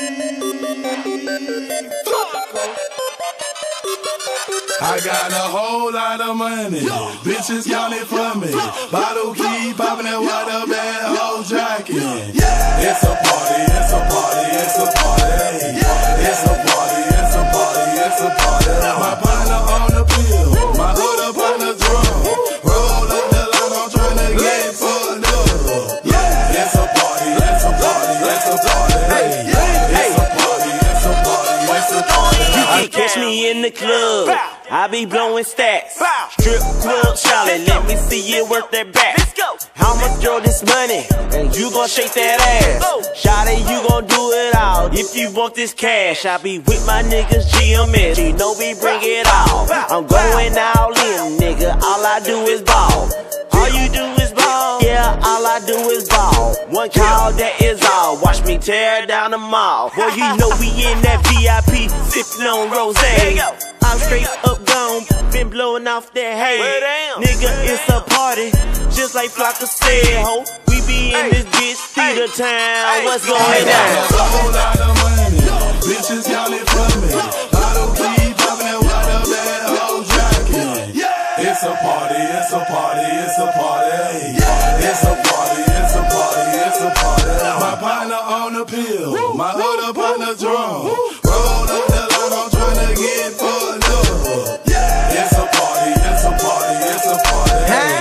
I got a whole lot of money, bitches counting for me. Bottle keep popping that water bad whole jacket. It's a party, it's a party, it's a party. It's a party, it's a party, it's a party. My partner on the pill, my hood up on the drum. Roll up the line, I'm trying to get fucked up. It's a party, it's a party, it's a party. It's a party, it's a party, it's a party. You can catch me in the club, I be blowing stacks. Strip club Charlie, let me see you work that back. How much throw this money, and you gon' shake that ass. Shawty, you gon' do it all if you want this cash. I be with my niggas GMS, you know we bring it all. I'm going all in, nigga, all I do is ball. All you do is ball, yeah, all I do is ball. One call, that is all, watch me tear down the mall. Boy, you know we in that VIP, sippin' on rosé. I'm straight up gone, been blowing off that hay. Nigga, it's a party, just like Flocka said, ho. We be in this bitch, theater town, what's going down? A whole lot of money, bitches counting for me. Bottle keep popping that water bad whole jacket. It's a party, it's a party, it's a party. It's a party, it's a party, it's a party. My partner on the pill, my hood up on the drum. Roll up the line, I'm trying to get fucked up. It's a party, it's a party, it's a party.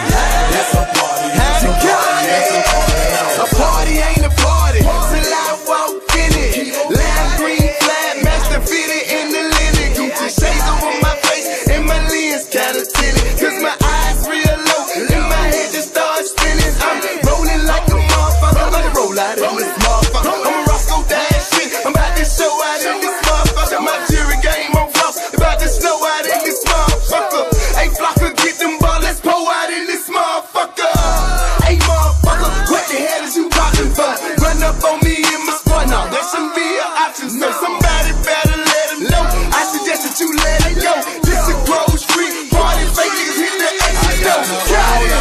It's a party, it's a party, it's a party. A party ain't a party till I walk in it. Lime green flag, match the fitted in the linen. Gucci shades over my face and my lens kinda tinted. Cause my eyes real low and my head just starts spinning. I'm rolling like a motherfucker, I'm about to roll out in this motherfucker. I'm a Roscoe Dash shit, I'm about to show out in this motherfucker. My jury game on floss, about to snow out in this motherfucker. Hey Flocka, get them ball, let's pour out in this motherfucker. Hey motherfucker, what the hell is you talking for? Run up on me in my squad, now that shouldn't be an option. So somebody better let him know. I suggest that you let it go. This is Grove Street party, fake niggas hit the exit door. Got it.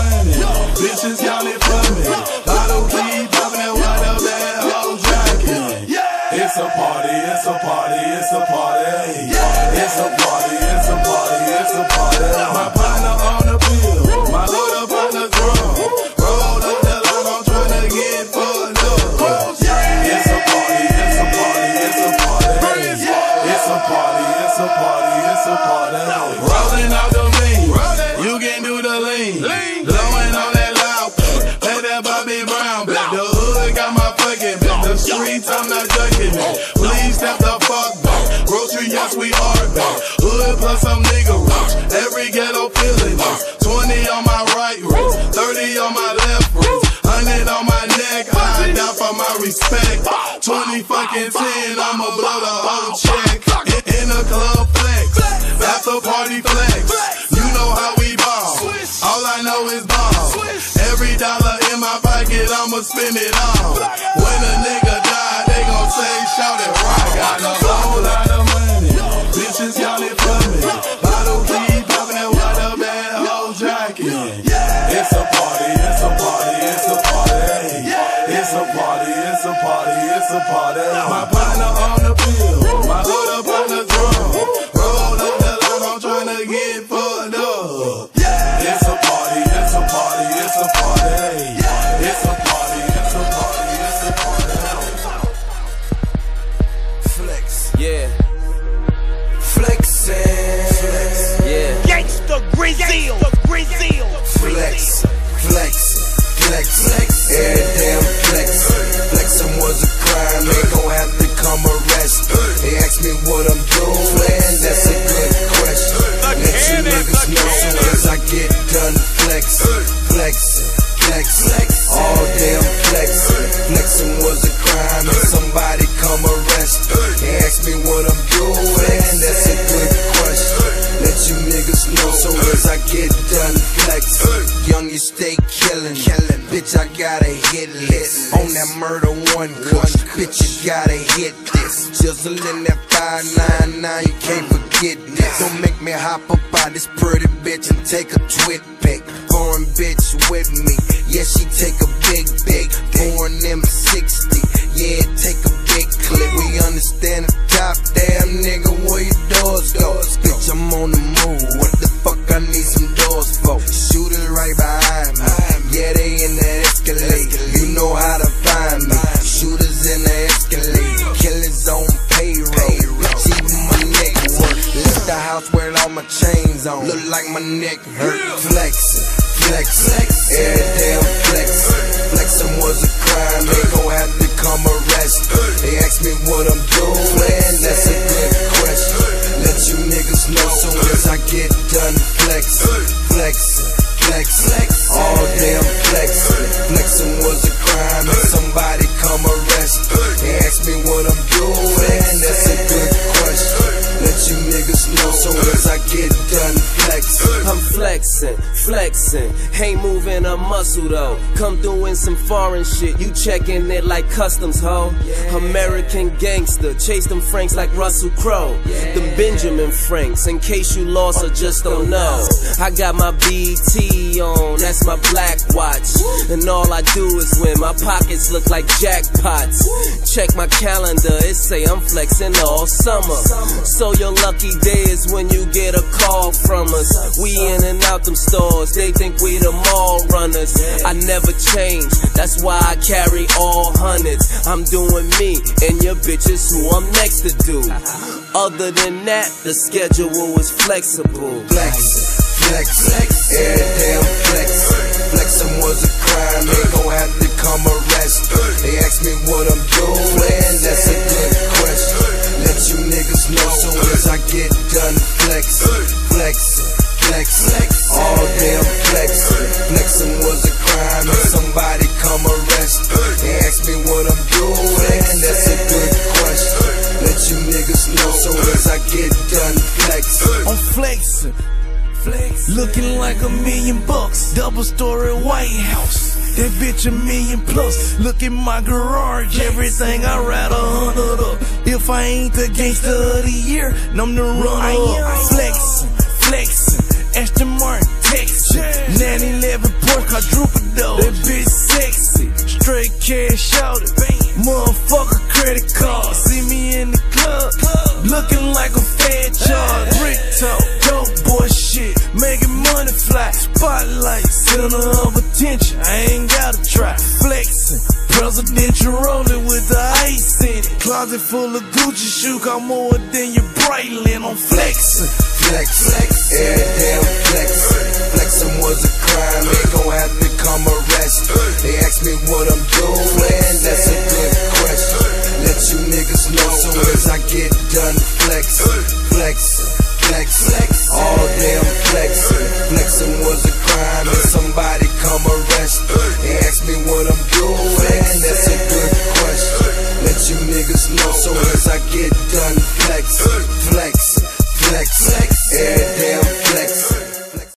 Bitches counting for me. Bottle keep popping that water bad whole jacket. It's a party, it's a party, it's a party. It's a party, it's a party, it's a party. My partner on the pill, my hood up on the drum. Roll up the line, I'm trying to get fucked up. It's a party, it's a party, it's a party. It's a party, it's a party, it's a party. Rolling out the lean, you can do the lean. Blowing on that loud, let that Bobby Brown back. The hood got my fucking back. The streets, I'm not ducking it. Please step the fuck back. Grocery, yes, we are back. Hood plus some nigga rocks. Every ghetto feeling us. 20 on my right wrist, 30 on my left wrist, 100 on my neck. I die for my respect. 20 fucking 10, I'ma blow the whole check. In the club flex, after party flex. You know how we ball. All I know is ball. Every dollar in my pocket, I'ma spend it all. When a nigga die, they gon' say, shout it right. I got a whole lot of money, bitches counting for me. Bottle keep popping that water bad whole jacket. It's a party, it's a party, it's a party. It's a party, it's a party, it's a party. My partner on the pill, my hood up on the drum. Roll up the line, I'm trying to get fucked up. It's a party, it's a party, it's a party. It's a party, it's a party, it's a party. Flex. Yeah, Flexin'. yeah. Gangsta Grcc, Flex, flex, flex, flex. Every damn flex. Flexin' was a crime, they gon' have to come arrest. They ask me what I'm doing, that's a good question. Let you niggas know soon as I get done flexin', flexin', flex, flex. All damn flexin'. Flexin' was a crime, and somebody come arrest. They ask me what I'm doing, that's a good question. Let you niggas know soon as I get done flexin'. Young, you stay killin', bitch, I got a hit list. On that murder one kush, bitch, you gotta hit this. Jizzle that 599, you can't forget this. Don't make me hop up out this pretty bitch and take a twit pic. Foreign bitch with me, yeah, she take a big, big. Foreign M60, yeah, take a big clip. look like my neck hurt. Flexin', flexin', every day I'm flexin'. Flexin' was a crime, they gon' have to come arrest. They ask me what I'm doing, that's a good question. Let you niggas know soon as I get done flexin', flexin', flexin'. All day I'm flexin'. Flexin' was a crime, and somebody come arrest. They ask me what I'm doing, that's a good question. Let you niggas know soon as I get done flexin'. I'm flexin', flexin', ain't moving a muscle though. Come doing some foreign shit, you checking it like customs, ho. American gangster, chase them Franks like Russell Crowe. Them Benjamin Franks, in case you lost or just don't know. I got my BT on, that's my black watch. And all I do is win, my pockets look like jackpots. Check my calendar, it say I'm flexin' all summer. So your lucky day is when you get a call from us. We in and out them stores, they think we the mall runners. I never change, that's why I carry all hundreds. I'm doing me, and your bitch is who I'm next to do. Other than that, the schedule is flexible. Flexin', flexin', every day I'm flexin'. Flexin' was a crime, they gon' have to come arrest. They ask me what I'm doing, that's a good question. Let you niggas know soon as I get done flexin', flexin', flexin'. All day I'm flexin'. Flexin' was a crime, and somebody come arrest. They ask me what I'm doing, that's a good question. Let you niggas know soon as I get done flexin'. I'm flexin', looking like $1 million. Double-story White House, that bitch $1 million plus. Look at my garage, everything I ride 100 up. If I ain't the gangster of the year, I'm the runner-up. Flexin', Aston Martin, Texas, 911 Porsche quadruple. That bitch sexy, straight cash out it. Motherfucker credit card, see me in the club, looking like a fat charge. Brick talk, dope boy shit, making money fly. Spotlight, center of attention, I ain't gotta try. Flexing, presidential rolling with the ice in it. Closet full of Gucci shoe, got more than your Breitling. I'm flexing, every day I'm flexin'. Flexin' was a crime, they gon' have to come arrest. They ask me what I'm doing, that's a good question. Let you niggas know soon as I get done flexin', flexin'. All day I'm flexin'. Flexin' was a crime, and somebody come arrest. They ask me what I'm doing, that's a good question. Let you niggas know soon as I get done flexin', flexin'.